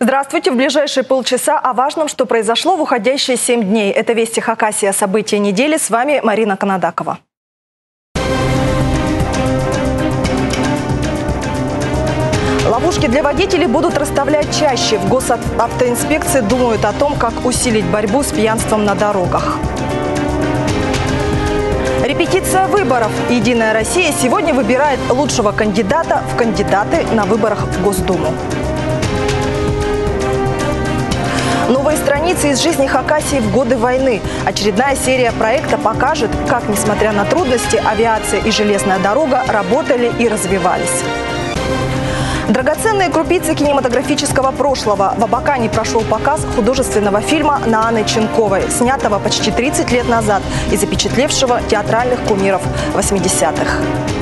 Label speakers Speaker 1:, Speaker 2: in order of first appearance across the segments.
Speaker 1: Здравствуйте. В ближайшие полчаса о важном, что произошло в уходящие 7 дней. Это «Вести Хакасии» о события недели. С вами Марина Канадакова. Ловушки для водителей будут расставлять чаще. В госавтоинспекции думают о том, как усилить борьбу с пьянством на дорогах. Репетиция выборов. «Единая Россия» сегодня выбирает лучшего кандидата в кандидаты на выборах в Госдуму. Новые страницы из жизни Хакасии в годы войны. Очередная серия проекта покажет, как, несмотря на трудности, авиация и железная дорога работали и развивались. Драгоценные крупицы кинематографического прошлого. В Абакане прошел показ художественного фильма Нааны Ченковой, снятого почти 30 лет назад и запечатлевшего театральных кумиров 80-х.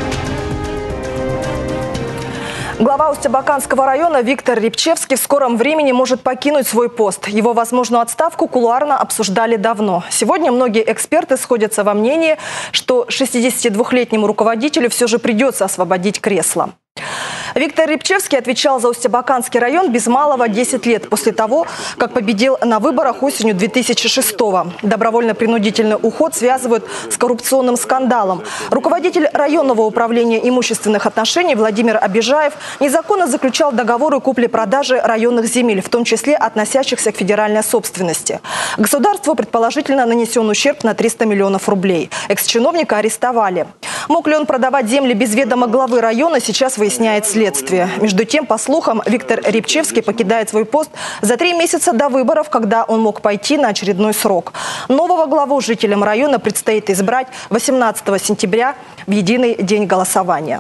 Speaker 1: Глава Усть-Абаканского района Виктор Рябчевский в скором времени может покинуть свой пост. Его возможную отставку кулуарно обсуждали давно. Сегодня многие эксперты сходятся во мнении, что 62-летнему руководителю все же придется освободить кресло. Виктор Рябчевский отвечал за Усть-Абаканский район без малого 10 лет после того, как победил на выборах осенью 2006-го. Добровольно-принудительный уход связывают с коррупционным скандалом. Руководитель районного управления имущественных отношений Владимир Обижаев незаконно заключал договоры купли-продажи районных земель, в том числе относящихся к федеральной собственности. Государству предположительно нанесен ущерб на 300 миллионов рублей. Экс-чиновника арестовали. Мог ли он продавать земли без ведома главы района, сейчас выясняет следствие. Между тем, по слухам, Виктор Рябчевский покидает свой пост за 3 месяца до выборов, когда он мог пойти на очередной срок. Нового главу жителям района предстоит избрать 18 сентября в единый день голосования.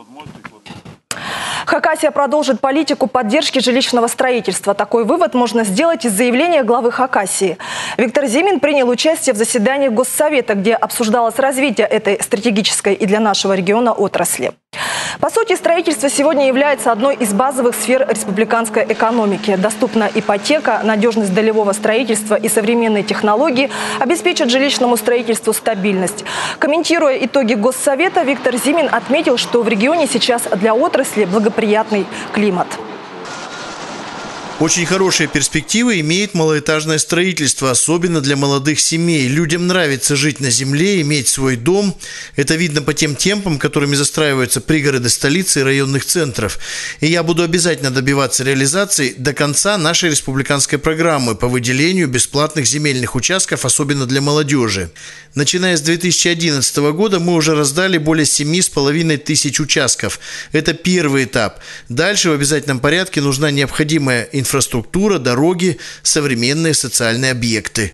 Speaker 1: Хакасия продолжит политику поддержки жилищного строительства. Такой вывод можно сделать из заявления главы Хакасии. Виктор Зимин принял участие в заседании Госсовета, где обсуждалось развитие этой стратегической и для нашего региона отрасли. По сути, строительство сегодня является одной из базовых сфер республиканской экономики. Доступна ипотека, надежность долевого строительства и современные технологии обеспечат жилищному строительству стабильность. Комментируя итоги Госсовета, Виктор Зимин отметил, что в регионе сейчас для отрасли благоприятный климат.
Speaker 2: Очень хорошие перспективы имеет малоэтажное строительство, особенно для молодых семей. Людям нравится жить на земле, иметь свой дом. Это видно по тем темпам, которыми застраиваются пригороды столицы и районных центров. И я буду обязательно добиваться реализации до конца нашей республиканской программы по выделению бесплатных земельных участков, особенно для молодежи. Начиная с 2011 года мы уже раздали более 7,5 тысяч участков. Это первый этап. Дальше в обязательном порядке нужна необходимая инфраструктура, дороги, современные социальные объекты.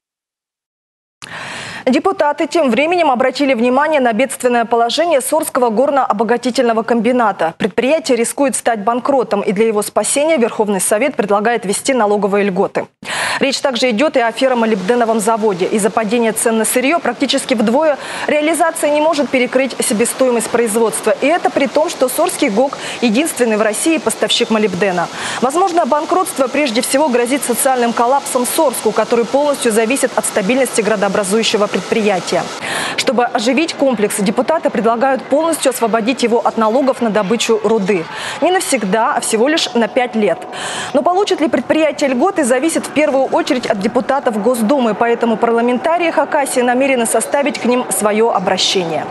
Speaker 1: Депутаты тем временем обратили внимание на бедственное положение Сорского горно-обогатительного комбината. Предприятие рискует стать банкротом, и для его спасения Верховный Совет предлагает ввести налоговые льготы. Речь также идет и о ферромолибденовом заводе. Из-за падения цен на сырье практически вдвое реализация не может перекрыть себестоимость производства. И это при том, что Сорский ГОК – единственный в России поставщик молибдена. Возможно, банкротство прежде всего грозит социальным коллапсом Сорску, который полностью зависит от стабильности градообразующего предприятия. Чтобы оживить комплекс, депутаты предлагают полностью освободить его от налогов на добычу руды. Не навсегда, а всего лишь на 5 лет. Но получит ли предприятие льготы, зависит в первую очередь от депутатов Госдумы, поэтому парламентарии Хакасии намерены составить к ним свое обращение.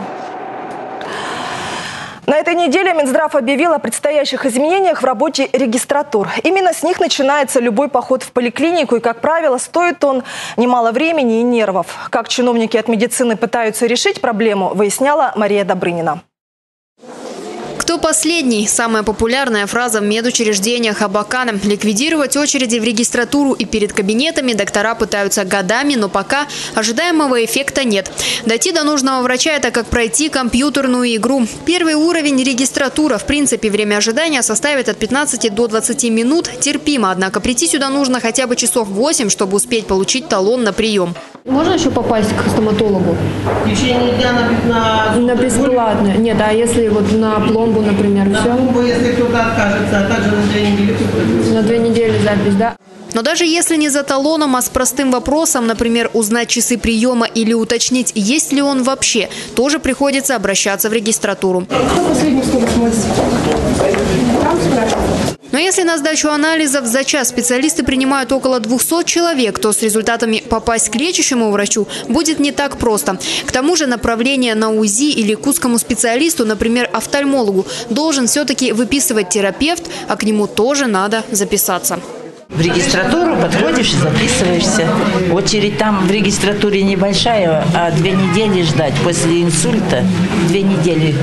Speaker 1: На этой неделе Минздрав объявил о предстоящих изменениях в работе регистратур. Именно с них начинается любой поход в поликлинику, и, как правило, стоит он немало времени и нервов. Как чиновники от медицины пытаются решить проблему, выясняла Мария Добрынина.
Speaker 3: Кто последний? Самая популярная фраза в медучреждениях Абакана. Ликвидировать очереди в регистратуру и перед кабинетами доктора пытаются годами, но пока ожидаемого эффекта нет. Дойти до нужного врача – это как пройти компьютерную игру. Первый уровень – регистратура. В принципе, время ожидания составит от 15 до 20 минут. Терпимо, однако прийти сюда нужно хотя бы часов 8, чтобы успеть получить талон на прием.
Speaker 4: Можно еще попасть к стоматологу?
Speaker 5: В течение дня
Speaker 4: на бесплатно. Нет, а если вот на пломбу, например,
Speaker 5: на
Speaker 4: все?
Speaker 5: На пломбу, если кто-то откажется, а также на 2 недели.
Speaker 4: На 2 недели запись, да?
Speaker 3: Но даже если не за талоном, а с простым вопросом, например, узнать часы приема или уточнить, есть ли он вообще, тоже приходится обращаться в регистратуру.
Speaker 4: Кто последний сколько смысл? Там спрашивают.
Speaker 3: Но если на сдачу анализов за час специалисты принимают около 200 человек, то с результатами попасть к лечащему врачу будет не так просто. К тому же направление на УЗИ или к узкому специалисту, например, офтальмологу, должен все-таки выписывать терапевт, а к нему тоже надо записаться.
Speaker 6: В регистратуру подходишь и записываешься. Очередь там в регистратуре небольшая, а 2 недели ждать. После инсульта 2 недели.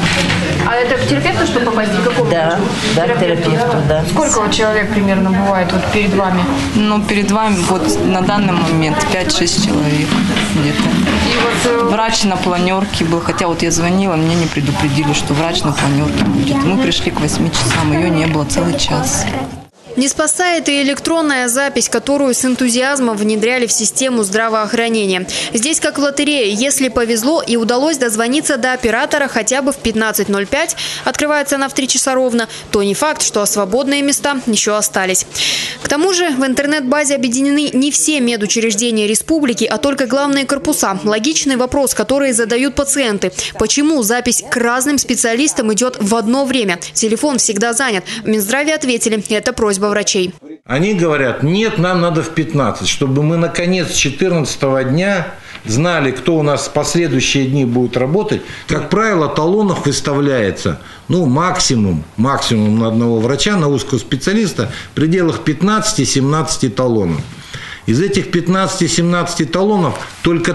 Speaker 4: А это к терапевту, чтобы попасть?
Speaker 6: Да, да, к терапевту, да.
Speaker 4: Сколько вот человек примерно бывает вот перед вами?
Speaker 7: Ну, перед вами вот на данный момент 5-6 человек где-то. И вот врач на планерке был, хотя вот я звонила, мне не предупредили, что врач на планерке будет. Мы пришли к 8 часам, ее не было целый час.
Speaker 3: Не спасает и электронная запись, которую с энтузиазмом внедряли в систему здравоохранения. Здесь как в лотерее. Если повезло и удалось дозвониться до оператора хотя бы в 15:05, открывается она в 3 часа ровно, то не факт, что свободные места еще остались. К тому же в интернет-базе объединены не все медучреждения республики, а только главные корпуса. Логичный вопрос, который задают пациенты. Почему запись к разным специалистам идет в одно время? Телефон всегда занят. В Минздраве ответили, это просьба врачей.
Speaker 8: Они говорят, нет, нам надо в 15, чтобы мы наконец 14-го дня знали, кто у нас в последующие дни будет работать. Как правило, талонов выставляется максимум на одного врача, на узкого специалиста в пределах 15-17 талонов. Из этих 15-17 талонов только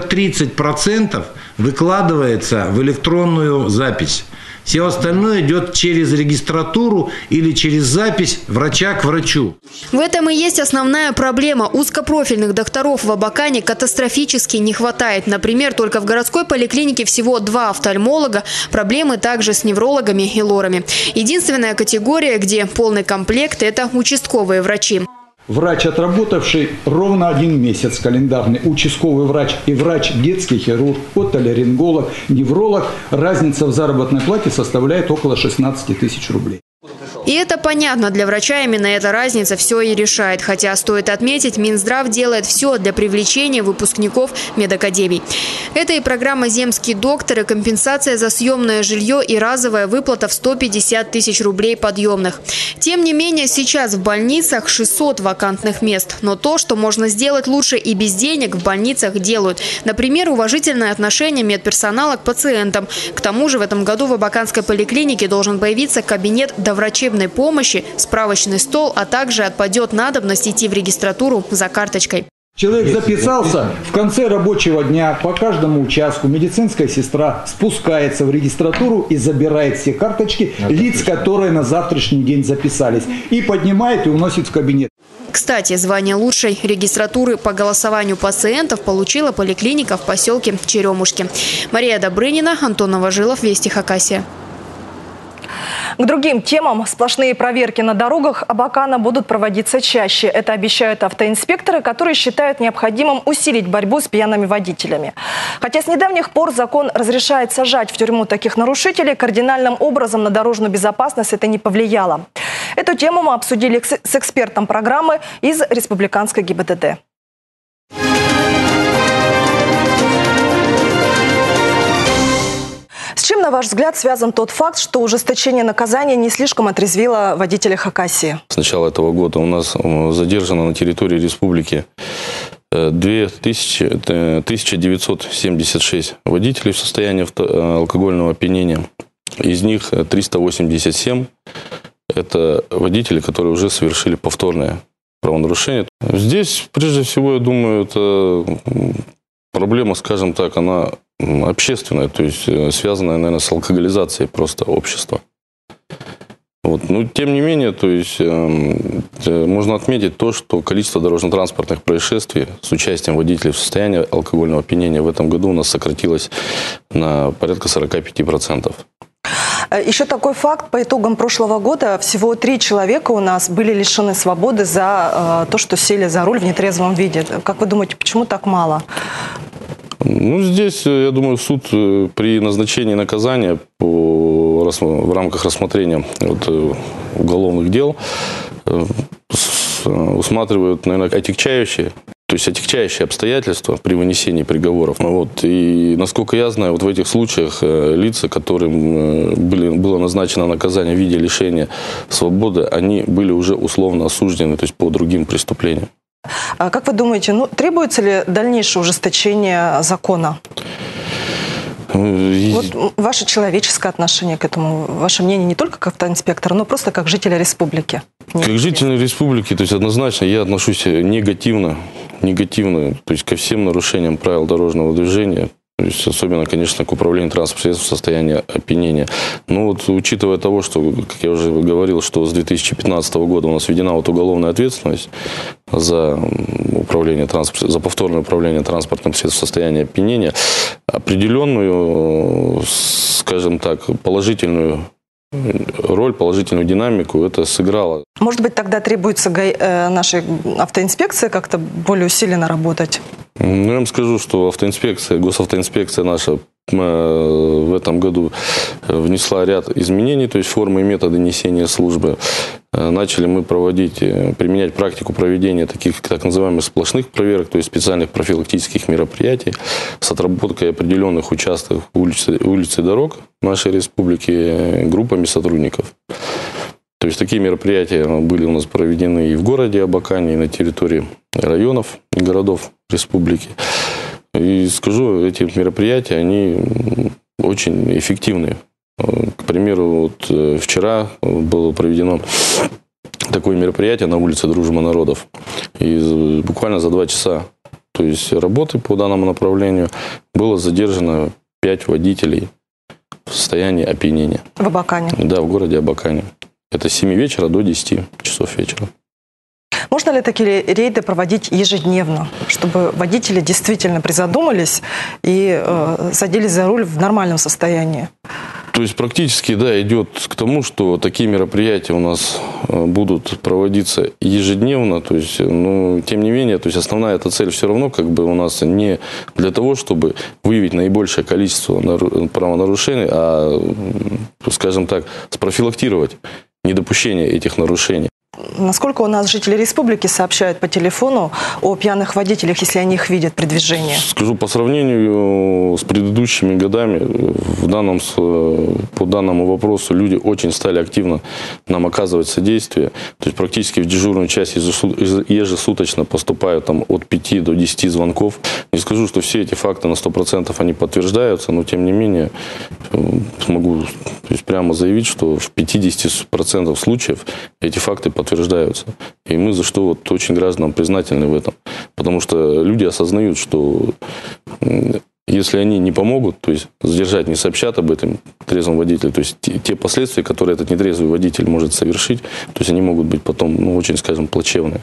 Speaker 8: 30% выкладывается в электронную запись. Все остальное идет через регистратуру или через запись врача к врачу.
Speaker 3: В этом и есть основная проблема. Узкопрофильных докторов в Абакане катастрофически не хватает. Например, только в городской поликлинике всего 2 офтальмолога. Проблемы также с неврологами и лорами. Единственная категория, где полный комплект – это участковые врачи.
Speaker 9: Врач, отработавший ровно 1 месяц календарный, участковый врач и врач детский хирург, отоларинголог, невролог, разница в заработной плате составляет около 16 тысяч рублей.
Speaker 3: И это понятно, для врача именно эта разница все и решает. Хотя, стоит отметить, Минздрав делает все для привлечения выпускников медакадемий. Это и программа «Земский доктор», и компенсация за съемное жилье, и разовая выплата в 150 тысяч рублей подъемных. Тем не менее, сейчас в больницах 600 вакантных мест. Но то, что можно сделать лучше и без денег, в больницах делают. Например, уважительное отношение медперсонала к пациентам. К тому же в этом году в Абаканской поликлинике должен появиться кабинет доврачебной помощи, справочный стол, а также отпадет надобность идти в регистратуру за карточкой.
Speaker 9: Человек записался, в конце рабочего дня по каждому участку медицинская сестра спускается в регистратуру и забирает все карточки лиц, которые на завтрашний день записались, и поднимает и уносит в кабинет.
Speaker 3: Кстати, звание лучшей регистратуры по голосованию пациентов получила поликлиника в поселке Черемушки. Мария Добрынина, Антон Новожилов, Вести Хакасия.
Speaker 1: К другим темам. Сплошные проверки на дорогах Абакана будут проводиться чаще. Это обещают автоинспекторы, которые считают необходимым усилить борьбу с пьяными водителями. Хотя с недавних пор закон разрешает сажать в тюрьму таких нарушителей, кардинальным образом на дорожную безопасность это не повлияло. Эту тему мы обсудили с экспертом программы из Республиканской ГИБДД. С чем, на ваш взгляд, связан тот факт, что ужесточение наказания не слишком отрезвило водителей Хакасии?
Speaker 10: С начала этого года у нас задержано на территории республики 1976 водителей в состоянии алкогольного опьянения. Из них 387 – это водители, которые уже совершили повторное правонарушение. Здесь, прежде всего, я думаю, это проблема, скажем так, она общественная, то есть связанная, наверное, с алкоголизацией просто общества. Вот. Но, тем не менее, то есть, можно отметить то, что количество дорожно-транспортных происшествий с участием водителей в состоянии алкогольного опьянения в этом году у нас сократилось на порядка 45%.
Speaker 1: Еще такой факт. По итогам прошлого года всего 3 человека у нас были лишены свободы за то, что сели за руль в нетрезвом виде. Как вы думаете, почему так мало?
Speaker 10: Ну, здесь, я думаю, суд при назначении наказания в рамках рассмотрения уголовных дел усматривают, наверное, отягчающие. То есть отягчающие обстоятельства при вынесении приговоров. Вот. И насколько я знаю, вот в этих случаях лица, которым было назначено наказание в виде лишения свободы, они были уже условно осуждены, то есть по другим преступлениям.
Speaker 1: А как вы думаете, требуется ли дальнейшее ужесточение закона? Вот ваше человеческое отношение к этому, ваше мнение не только как автоинспектора, но просто как жителя республики.
Speaker 10: Как житель республики, то есть однозначно я отношусь негативно, то есть ко всем нарушениям правил дорожного движения. То есть особенно, конечно, к управлению транспортным средством в состоянии опьянения. Но вот учитывая того, что, как я уже говорил, что с 2015 года у нас введена вот уголовная ответственность за повторное управление транспортным средством в состоянии опьянения, определенную, скажем так, положительную роль, положительную динамику это сыграло.
Speaker 1: Может быть, тогда требуется нашей автоинспекции как-то более усиленно работать?
Speaker 10: Я вам скажу, что госавтоинспекция наша в этом году внесла ряд изменений, то есть формы и методы несения службы. Начали мы применять практику проведения таких так называемых сплошных проверок, то есть специальных профилактических мероприятий с отработкой определенных участков улиц и дорог нашей республики группами сотрудников. То есть такие мероприятия были у нас проведены и в городе Абакане, и на территории районов и городов республики. И скажу, эти мероприятия, они очень эффективные. К примеру, вот вчера было проведено такое мероприятие на улице Дружбы народов. И буквально за 2 часа, то есть работы по данному направлению, было задержано 5 водителей в состоянии опьянения.
Speaker 1: В Абакане?
Speaker 10: Да, в городе Абакане. Это с 7 вечера до 10 часов вечера.
Speaker 1: Можно ли такие рейды проводить ежедневно, чтобы водители действительно призадумались и садились за руль в нормальном состоянии?
Speaker 10: То есть практически, да, идет к тому, что такие мероприятия у нас будут проводиться ежедневно. То есть, тем не менее, то есть основная эта цель все равно как бы у нас не для того, чтобы выявить наибольшее количество правонарушений, а, скажем так, спрофилактировать недопущение этих нарушений.
Speaker 1: Насколько у нас жители республики сообщают по телефону о пьяных водителях, если они их видят при движении?
Speaker 10: Скажу, по сравнению с предыдущими годами, по данному вопросу люди очень стали активно нам оказывать содействие. То есть практически в дежурную часть ежесуточно поступают от 5 до 10 звонков. Не скажу, что все эти факты на 100% они подтверждаются, но тем не менее могу прямо заявить, что в 50% случаев эти факты подтверждаются. И мы за что очень гражданам признательны в этом. Потому что люди осознают, что если они не помогут, то есть задержать, не сообщат об этом трезвому водителю, то есть те последствия, которые этот нетрезвый водитель может совершить, то есть они могут быть потом, очень, скажем, плачевные.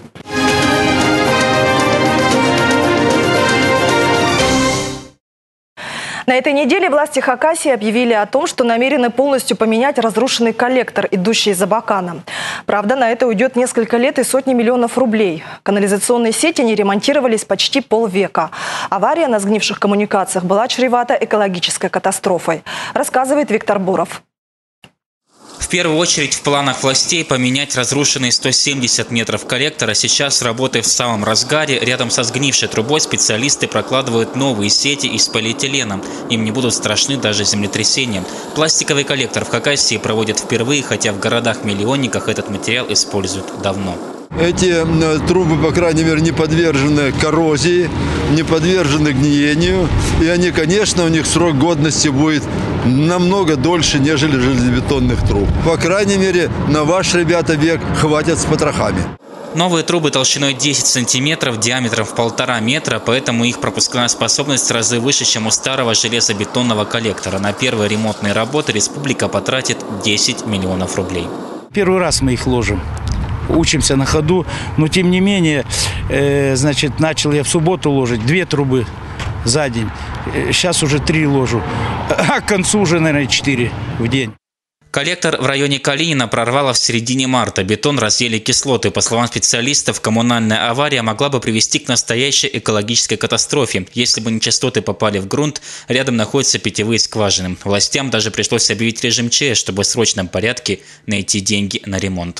Speaker 1: На этой неделе власти Хакасии объявили о том, что намерены полностью поменять разрушенный коллектор, идущий из Абакана. Правда, на это уйдет несколько лет и сотни миллионов рублей. Канализационные сети не ремонтировались почти полвека. Авария на сгнивших коммуникациях была чревата экологической катастрофой, рассказывает Виктор Буров.
Speaker 11: В первую очередь в планах властей поменять разрушенные 170 метров коллектора. Сейчас, работая в самом разгаре, рядом со сгнившей трубой специалисты прокладывают новые сети из полиэтилена. Им не будут страшны даже землетрясения. Пластиковый коллектор в Хакасии проводят впервые, хотя в городах-миллионниках этот материал используют давно.
Speaker 12: Эти трубы, по крайней мере, не подвержены коррозии, не подвержены гниению. И они, конечно, у них срок годности будет намного дольше, нежели железобетонных труб. По крайней мере, на ваш, ребята, век хватит с потрохами.
Speaker 11: Новые трубы толщиной 10 сантиметров, диаметром в 1,5 метра, поэтому их пропускная способность в разы выше, чем у старого железобетонного коллектора. На первые ремонтные работы республика потратит 10 миллионов рублей.
Speaker 13: Первый раз мы их ложим. Учимся на ходу, но тем не менее, начал я в субботу ложить 2 трубы за день. Сейчас уже 3 ложу, а к концу уже, наверное, 4 в день.
Speaker 11: Коллектор в районе Калинина прорвало в середине марта. Бетон разъели кислоты. По словам специалистов, коммунальная авария могла бы привести к настоящей экологической катастрофе. Если бы нечистоты попали в грунт, рядом находятся питьевые скважины. Властям даже пришлось объявить режим ЧС, чтобы в срочном порядке найти деньги на ремонт.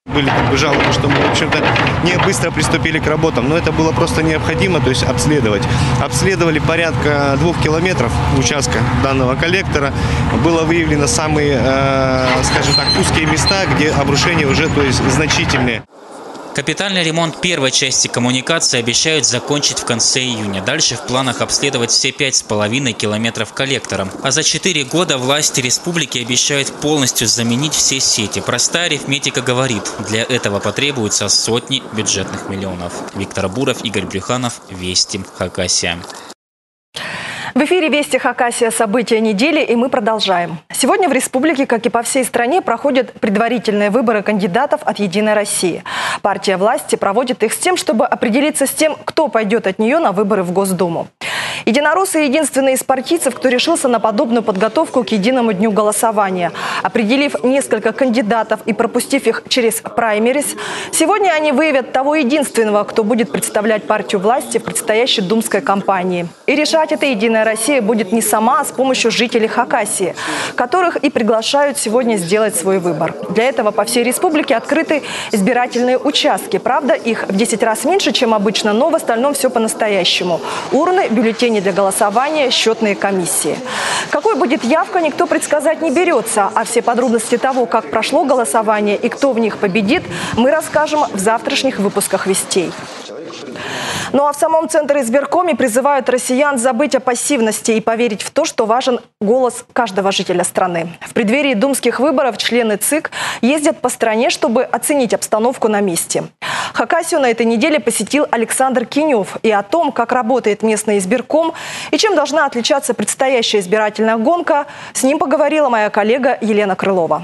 Speaker 14: Были жалобы, что мы, в общем-то, не быстро приступили к работам, но это было просто необходимо, то есть обследовать. Обследовали порядка 2 километров участка данного коллектора. Было выявлено самые, скажем так, узкие места, где обрушения уже, то есть, значительные.
Speaker 11: Капитальный ремонт первой части коммуникации обещают закончить в конце июня. Дальше в планах обследовать все 5,5 километров коллектора. А за 4 года власти республики обещают полностью заменить все сети. Простая арифметика говорит, для этого потребуется сотни бюджетных миллионов. Виктор Буров, Игорь Брюханов, Вести, Хакасия.
Speaker 1: В эфире «Вести Хакасия. События недели», и мы продолжаем. Сегодня в республике, как и по всей стране, проходят предварительные выборы кандидатов от «Единой России». Партия власти проводит их с тем, чтобы определиться с тем, кто пойдет от нее на выборы в Госдуму. Единороссы – единственные из партийцев, кто решился на подобную подготовку к единому дню голосования. Определив несколько кандидатов и пропустив их через праймерис, сегодня они выявят того единственного, кто будет представлять партию власти в предстоящей думской кампании. И решать это «Единая Россия» будет не сама, а с помощью жителей Хакасии, которых и приглашают сегодня сделать свой выбор. Для этого по всей республике открыты избирательные участки. Правда, их в 10 раз меньше, чем обычно, но в остальном все по-настоящему. Урны, бюллетени для голосования, счетные комиссии. Какой будет явка, никто предсказать не берется. А все подробности того, как прошло голосование и кто в них победит, мы расскажем в завтрашних выпусках «Вестей». Ну а в самом Центре избиркоме призывают россиян забыть о пассивности и поверить в то, что важен голос каждого жителя страны. В преддверии думских выборов члены ЦИК ездят по стране, чтобы оценить обстановку на месте. Хакасию на этой неделе посетил Александр Кинев. И о том, как работает местный избирком и чем должна отличаться предстоящая избирательная гонка, с ним поговорила моя коллега Елена Крылова.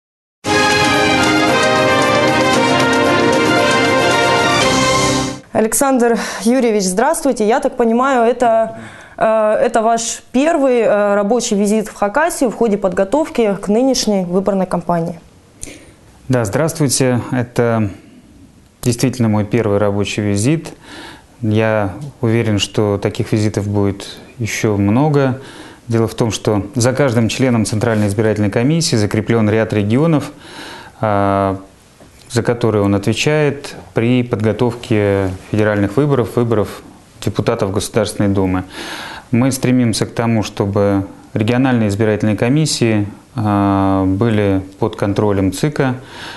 Speaker 15: Александр Юрьевич, здравствуйте. Я так понимаю, это ваш первый рабочий визит в Хакасию в ходе подготовки к нынешней выборной кампании.
Speaker 16: Да, здравствуйте. Это действительно мой первый рабочий визит. Я уверен, что таких визитов будет еще много. Дело в том, что за каждым членом Центральной избирательной комиссии закреплен ряд регионов, за которые он отвечает при подготовке федеральных выборов депутатов Государственной Думы. Мы стремимся к тому, чтобы региональные избирательные комиссии были под контролем ЦИКа.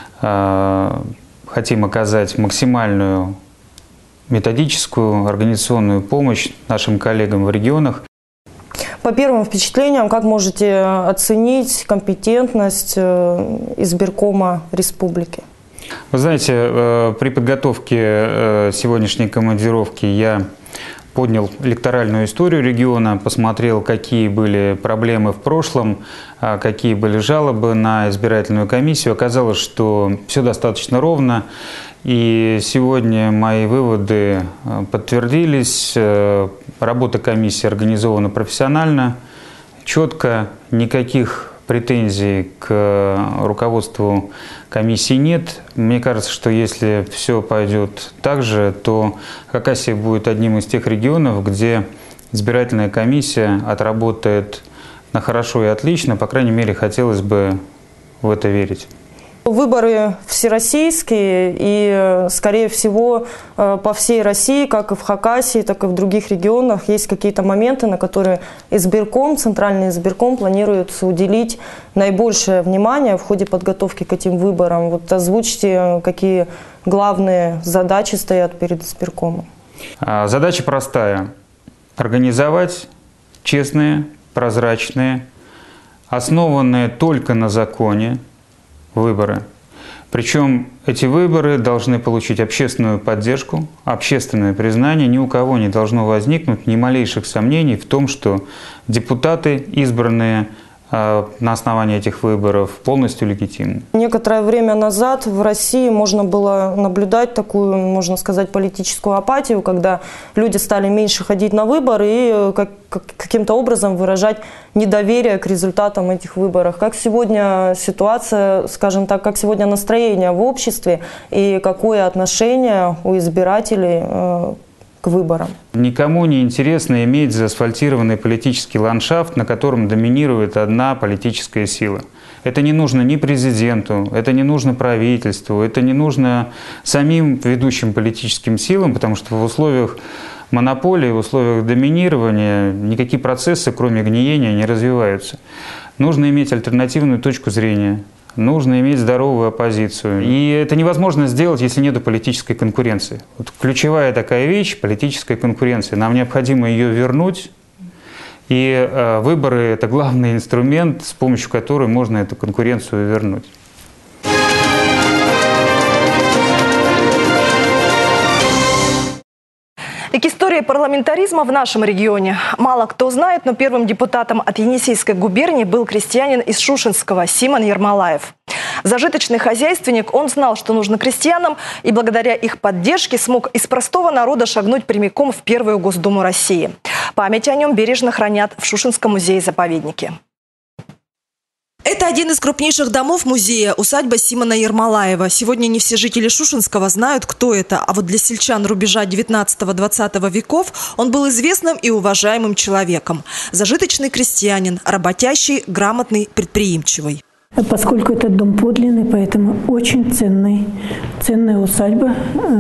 Speaker 16: Хотим оказать максимальную методическую, организационную помощь нашим коллегам в регионах.
Speaker 15: По первым впечатлениям, как можете оценить компетентность избиркома республики?
Speaker 16: Вы знаете, при подготовке сегодняшней командировки я поднял электоральную историю региона, посмотрел, какие были проблемы в прошлом, какие были жалобы на избирательную комиссию. Оказалось, что все достаточно ровно, и сегодня мои выводы подтвердились. Работа комиссии организована профессионально, четко, никаких претензий к руководству комиссии нет. Мне кажется, что если все пойдет так же, то Хакасия будет одним из тех регионов, где избирательная комиссия отработает на хорошо и отлично. По крайней мере, хотелось бы в это верить.
Speaker 15: Выборы всероссийские и, скорее всего, по всей России, как и в Хакасии, так и в других регионах, есть какие-то моменты, на которые избирком, Центральный избирком планирует уделить наибольшее внимание в ходе подготовки к этим выборам. Вот озвучьте, какие главные задачи стоят перед избиркомом.
Speaker 16: Задача простая. Организовать честные, прозрачные, основанные только на законе выборы. Причем эти выборы должны получить общественную поддержку, общественное признание. Ни у кого не должно возникнуть ни малейших сомнений в том, что депутаты, избранные на основании этих выборов, полностью легитимны.
Speaker 15: Некоторое время назад в России можно было наблюдать такую, можно сказать, политическую апатию, когда люди стали меньше ходить на выборы и каким-то образом выражать недоверие к результатам этих выборов. Как сегодня ситуация, скажем так, как сегодня настроение в обществе и какое отношение у избирателей к выборам.
Speaker 16: Никому не интересно иметь заасфальтированный политический ландшафт, на котором доминирует одна политическая сила. Это не нужно ни президенту, это не нужно правительству, это не нужно самим ведущим политическим силам, потому что в условиях монополии, в условиях доминирования никакие процессы, кроме гниения, не развиваются. Нужно иметь альтернативную точку зрения, нужно иметь здоровую оппозицию. И это невозможно сделать, если нет политической конкуренции. Вот ключевая такая вещь – политическая конкуренция. Нам необходимо ее вернуть. И выборы – это главный инструмент, с помощью которого можно эту конкуренцию вернуть.
Speaker 1: И к истории парламентаризма в нашем регионе мало кто знает, но первым депутатом от Енисейской губернии был крестьянин из Шушинского Симон Ермолаев. Зажиточный хозяйственник, он знал, что нужно крестьянам, и благодаря их поддержке смог из простого народа шагнуть прямиком в Первую Госдуму России. Память о нем бережно хранят в Шушинском музее-заповеднике. Это один из крупнейших домов музея – усадьба Симона Ермолаева. Сегодня не все жители Шушинского знают, кто это. А вот для сельчан рубежа 19-20 веков он был известным и уважаемым человеком. Зажиточный крестьянин, работящий, грамотный, предприимчивый.
Speaker 17: Поскольку этот дом подлинный, поэтому очень ценная усадьба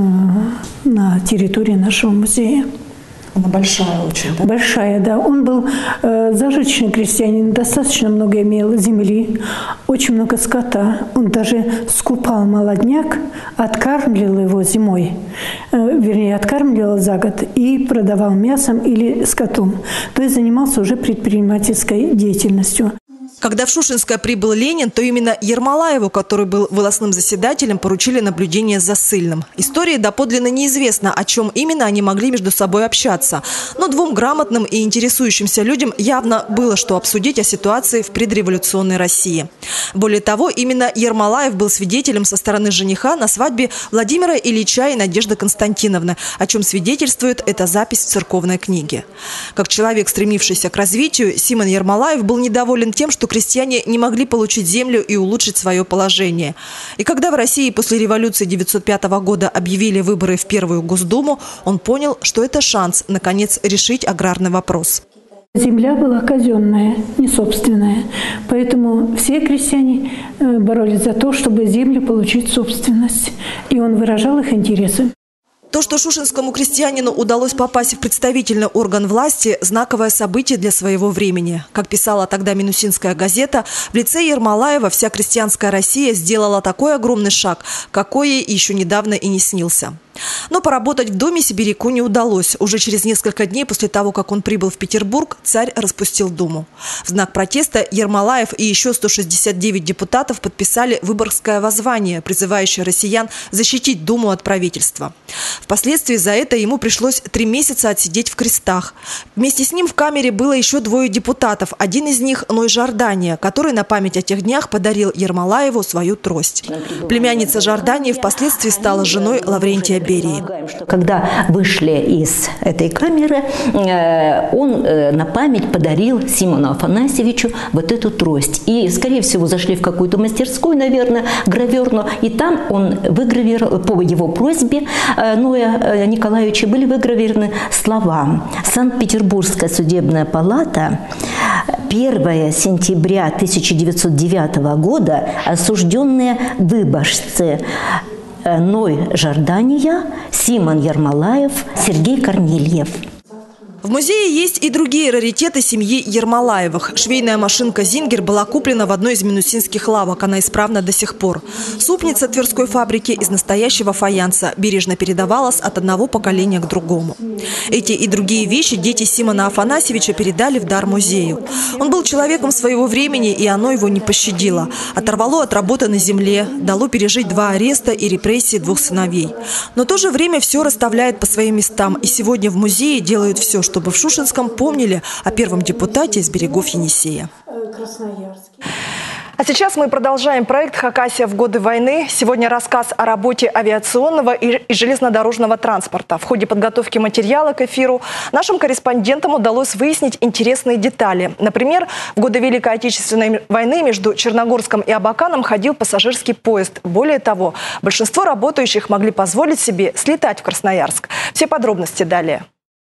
Speaker 17: на территории нашего музея.
Speaker 1: Она большая очень, да?
Speaker 17: Большая, да. Он был зажиточный крестьянин, достаточно много имел земли, очень много скота. Он даже скупал молодняк, откармливал его зимой, вернее, откармливал за год и продавал мясом или скотом. То есть занимался уже предпринимательской деятельностью.
Speaker 1: Когда в Шушинское прибыл Ленин, то именно Ермолаеву, который был волостным заседателем, поручили наблюдение за ссыльным. Истории доподлинно неизвестно, о чем именно они могли между собой общаться. Но двум грамотным и интересующимся людям явно было что обсудить о ситуации в предреволюционной России. Более того, именно Ермолаев был свидетелем со стороны жениха на свадьбе Владимира Ильича и Надежды Константиновны, о чем свидетельствует эта запись в церковной книге. Как человек, стремившийся к развитию, Симон Ермолаев был недоволен тем, что крестьяне не могли получить землю и улучшить свое положение. И когда в России после революции 1905 года объявили выборы в Первую Госдуму, он понял, что это шанс, наконец, решить аграрный вопрос.
Speaker 17: Земля была казенная, не собственная. Поэтому все крестьяне боролись за то, чтобы землю получить собственность. И он выражал их интересы.
Speaker 1: То, что шушинскому крестьянину удалось попасть в представительный орган власти – знаковое событие для своего времени. Как писала тогда Минусинская газета, в лице Ермолаева вся крестьянская Россия сделала такой огромный шаг, какой ей еще недавно и не снился. Но поработать в доме сибиряку не удалось. Уже через несколько дней после того, как он прибыл в Петербург, царь распустил Думу. В знак протеста Ермолаев и еще 169 депутатов подписали Выборгское воззвание, призывающее россиян защитить Думу от правительства. Впоследствии за это ему пришлось 3 месяца отсидеть в крестах. Вместе с ним в камере было еще 2 депутатов. Один из них – Ной Жордания, который на память о тех днях подарил Ермолаеву свою трость. Племянница Жордании впоследствии стала женой Лаврентия Берии.
Speaker 18: Когда вышли из этой камеры, он на память подарил Симону Афанасьевичу вот эту трость. И, скорее всего, зашли в какую-то мастерскую, наверное, граверную, и там он выгравировал, по его просьбе Ноя Николаевича, были выгравированы слова: «Санкт-Петербургская судебная палата, 1 сентября 1909 года, осужденные выборжцы Ной Жордания, Симон Ермолаев, Сергей Корнильев».
Speaker 1: В музее есть и другие раритеты семьи Ермолаевых. Швейная машинка «Зингер» была куплена в одной из минусинских лавок. Она исправна до сих пор. Супница Тверской фабрики из настоящего фаянса бережно передавалась от одного поколения к другому. Эти и другие вещи дети Симона Афанасьевича передали в дар музею. Он был человеком своего времени, и оно его не пощадило. Оторвало от работы на земле, дало пережить 2 ареста и репрессии 2 сыновей. Но в то же время все расставляет по своим местам. И сегодня в музее делают все, чтобы в Шушинском помнили о первом депутате из берегов Енисея. А сейчас мы продолжаем проект «Хакасия в годы войны». Сегодня рассказ о работе авиационного и железнодорожного транспорта. В ходе подготовки материала к эфиру нашим корреспондентам удалось выяснить интересные детали. Например, в годы Великой Отечественной войны между Черногорском и Абаканом ходил пассажирский поезд. Более того, большинство работающих могли позволить себе слетать в Красноярск. Все подробности далее.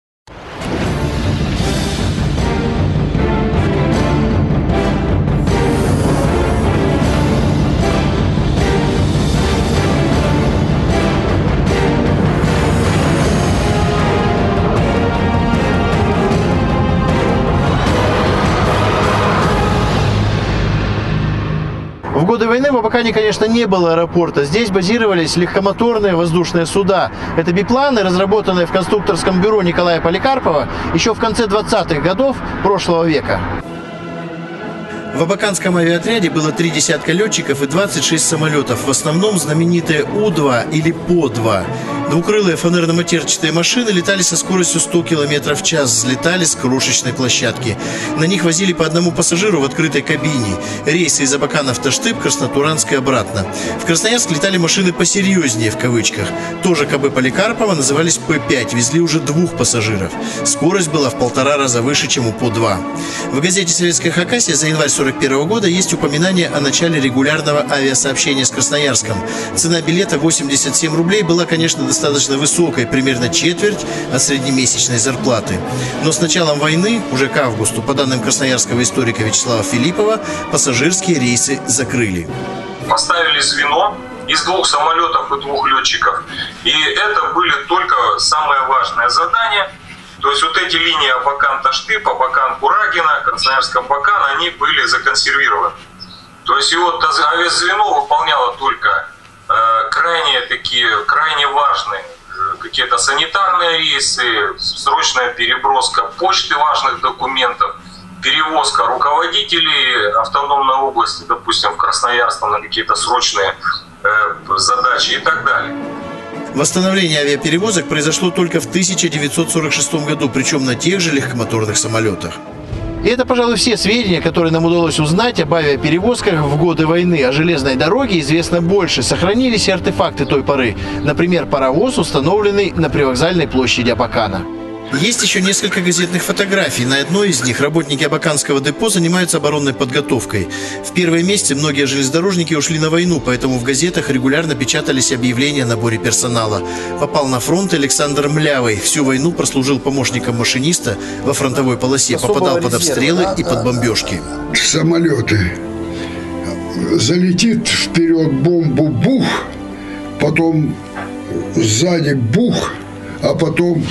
Speaker 2: В годы войны в Абакане, конечно, не было аэропорта. Здесь базировались легкомоторные воздушные суда. Это бипланы, разработанные в конструкторском бюро Николая Поликарпова еще в конце 20-х годов прошлого века. В абаканском авиаотряде было 3 десятка летчиков и 26 самолетов. В основном знаменитые У-2 или По-2. Двукрылые фанерно-матерчатые машины летали со скоростью 100 км в час, взлетали с крошечной площадки. На них возили по одному пассажиру в открытой кабине. Рейсы из Абакана в Таштып, Краснотуранск и обратно. В Красноярск летали машины посерьезнее, в кавычках. Тоже КБ Поликарпова, назывались П-5, везли уже 2 пассажиров. Скорость была в 1,5 раза выше, чем у По-2. В газете «Советская Хакасия» за январь 1941 года есть упоминание о начале регулярного авиасообщения с Красноярском. Цена билета 87 рублей была, конечно, достаточно высокой, примерно четверть от среднемесячной зарплаты. Но с началом войны, уже к августу, по данным красноярского историка Вячеслава Филиппова, пассажирские рейсы закрыли.
Speaker 19: Поставили звено из 2 самолетов и 2 летчиков. И это были только самые важные задания. То есть вот эти линии Абакан-Таштып, Абакан-Курагина, Красноярск-Абакан, они были законсервированы. То есть и вот авиазвено выполняло только крайне важные какие-то санитарные рейсы, срочная переброска почты важных документов, перевозка руководителей автономной области, допустим, в Красноярск на какие-то срочные задачи и так далее.
Speaker 2: Восстановление авиаперевозок произошло только в 1946 году, причем на тех же легкомоторных самолетах. И это, пожалуй, все сведения, которые нам удалось узнать об авиаперевозках в годы войны. О железной дороге известно больше. Сохранились и артефакты той поры. Например, паровоз, установленный на привокзальной площади Абакана. Есть еще несколько газетных фотографий. На одной из них работники Абаканского депо занимаются оборонной подготовкой. В первые месяцы многие железнодорожники ушли на войну, поэтому в газетах регулярно печатались объявления о наборе персонала. Попал на фронт Александр Млявый. Всю войну прослужил помощником машиниста во фронтовой полосе. Попадал под обстрелы и под бомбежки.
Speaker 20: Самолеты. Залетит вперед бомбу, бух, потом сзади бух, а потом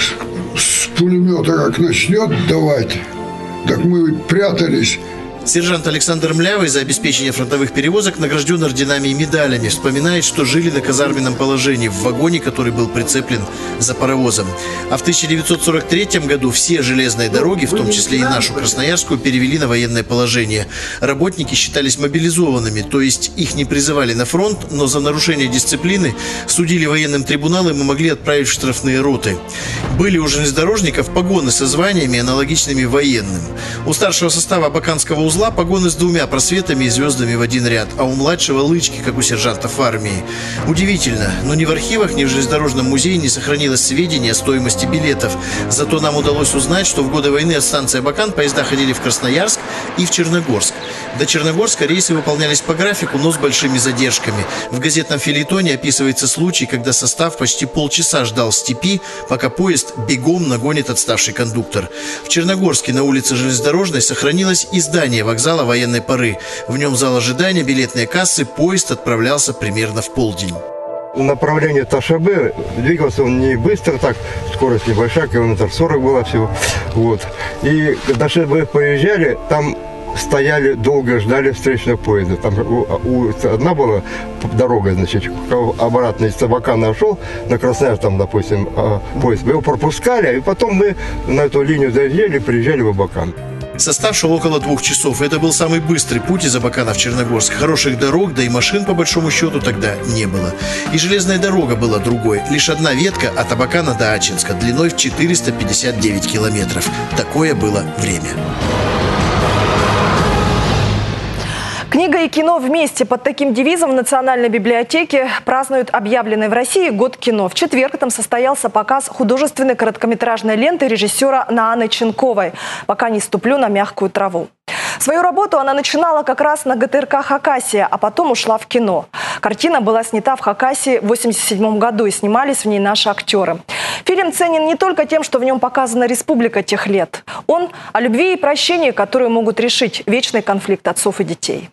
Speaker 20: с пулемета как начнет давать, так мы прятались.
Speaker 2: Сержант Александр Млявый за обеспечение фронтовых перевозок награжден орденами и медалями. Вспоминает, что жили на казарменном положении в вагоне, который был прицеплен за паровозом. А в 1943 году все железные дороги, в том числе и нашу Красноярскую, перевели на военное положение. Работники считались мобилизованными, то есть их не призывали на фронт, но за нарушение дисциплины судили военным трибуналом и могли отправить в штрафные роты. Были у железнодорожников погоны со званиями, аналогичными военным. У старшего состава Абаканского узла погоны с 2 просветами и звездами в один ряд, а у младшего лычки, как у сержантов в армии. Удивительно, но ни в архивах, ни в железнодорожном музее не сохранилось сведений о стоимости билетов. Зато нам удалось узнать, что в годы войны от станции Абакан поезда ходили в Красноярск и в Черногорск. До Черногорска рейсы выполнялись по графику, но с большими задержками. В газетном фельетоне описывается случай, когда состав почти полчаса ждал в степи, пока поезд бегом нагонит отставший кондуктор. В Черногорске на улице Железнодорожной сохранилось и здание вокзала военной поры. В нем зал ожидания, билетные кассы, поезд отправлялся примерно в полдень.
Speaker 21: В направлении Ташабе двигался он не быстро, так, скорость небольшая, километр 40 было всего. Вот. И когда Ташабе поезжали, там стояли, долго ждали встречного поезда. Там одна была дорога, значит, обратно из Абакана шел на Красноярск, там, допустим, поезд. Мы его пропускали, и потом мы на эту линию заезжали, приезжали в Абакан.
Speaker 2: Состав шел около 2 часов. Это был самый быстрый путь из Абакана в Черногорск. Хороших дорог, да и машин, по большому счету, тогда не было. И железная дорога была другой. Лишь одна ветка от Абакана до Ачинска, длиной в 459 километров. Такое было время.
Speaker 1: Книга и кино вместе. Под таким девизом в Национальной библиотеке празднуют объявленный в России год кино. В четверг там состоялся показ художественной короткометражной ленты режиссера Нааны Ченковой «Пока не ступлю на мягкую траву». Свою работу она начинала как раз на ГТРК «Хакасия», а потом ушла в кино. Картина была снята в Хакасии в 1987 году, и снимались в ней наши актеры. Фильм ценен не только тем, что в нем показана республика тех лет. Он о любви и прощении, которые могут решить вечный конфликт отцов и детей.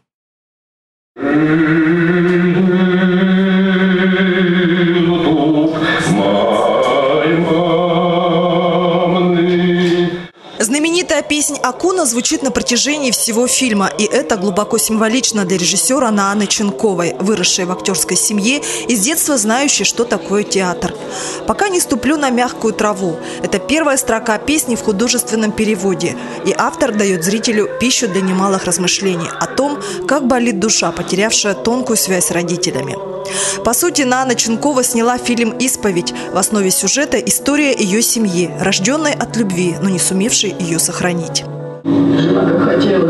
Speaker 1: Знаменитая песня «Акуна» звучит на протяжении всего фильма. И это глубоко символично для режиссера Нааны Ченковой, выросшей в актерской семье и с детства знающей, что такое театр. «Пока не ступлю на мягкую траву» – это первая строка песни в художественном переводе. И автор дает зрителю пищу для немалых размышлений о том, как болит душа, потерявшая тонкую связь с родителями. По сути, Наана Ченкова сняла фильм «Исповедь». В основе сюжета история ее семьи, рожденной от любви, но не сумевшей ее сохранить.
Speaker 5: Жила как хотела.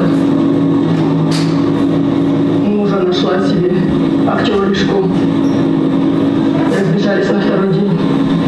Speaker 5: Мужа нашла себе актеришку. Разбежались на второй день.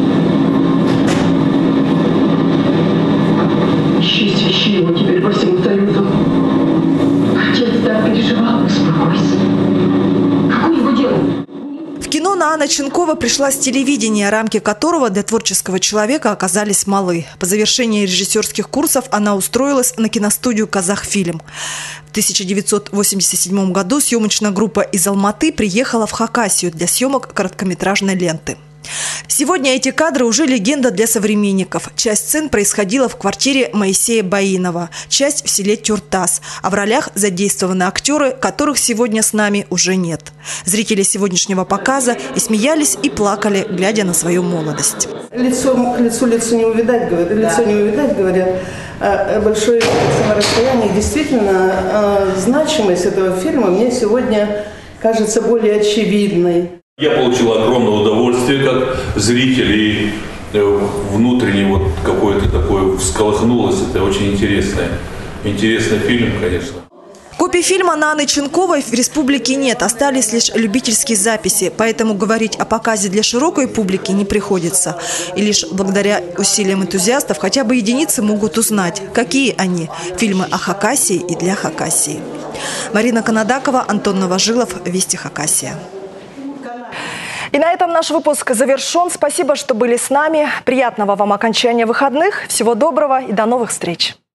Speaker 5: Ищи его теперь по всему Союзу. Отец так переживал, успокойся. Какое его дело?
Speaker 1: В кино Наана Ченкова пришла с телевидения, рамки которого для творческого человека оказались малы. По завершении режиссерских курсов она устроилась на киностудию «Казахфильм». В 1987 году съемочная группа из Алматы приехала в Хакасию для съемок короткометражной ленты. Сегодня эти кадры уже легенда для современников. Часть сцен происходила в квартире Моисея Баинова, часть в селе Тюртас, а в ролях задействованы актеры, которых сегодня с нами уже нет. Зрители сегодняшнего показа и смеялись, и плакали, глядя на свою молодость.
Speaker 22: Лицо не увидать, говорят. Лицо не увидать, говорят. Большое расстояние. Действительно, значимость этого фильма мне сегодня кажется более очевидной.
Speaker 23: Я получил огромное удовольствие как зритель, и внутренне вот какое-то такое всколыхнулось. Это очень интересный фильм, конечно.
Speaker 1: Копий фильма Нааны Ченковой в республике нет, остались лишь любительские записи, поэтому говорить о показе для широкой публики не приходится. И лишь благодаря усилиям энтузиастов хотя бы единицы могут узнать, какие они – фильмы о Хакасии и для Хакасии. Марина Канадакова, Антон Новожилов, Вести Хакасия. И на этом наш выпуск завершен. Спасибо, что были с нами. Приятного вам окончания выходных. Всего доброго и до новых встреч.